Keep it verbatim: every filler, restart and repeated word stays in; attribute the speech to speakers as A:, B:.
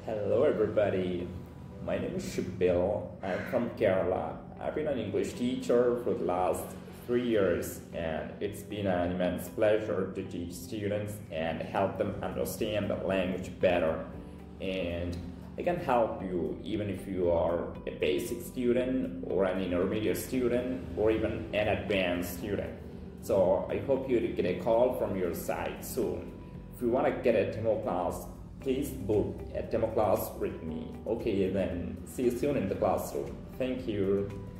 A: Hello everybody, my name is Shibil. I'm from Kerala. I've been an English teacher for the last three years and it's been an immense pleasure to teach students and help them understand the language better. And I can help you even if you are a basic student or an intermediate student or even an advanced student. So I hope you get a call from your side soon. If you want to get a demo class, please book a demo class with me. Okay, then see you soon in the classroom. Thank you.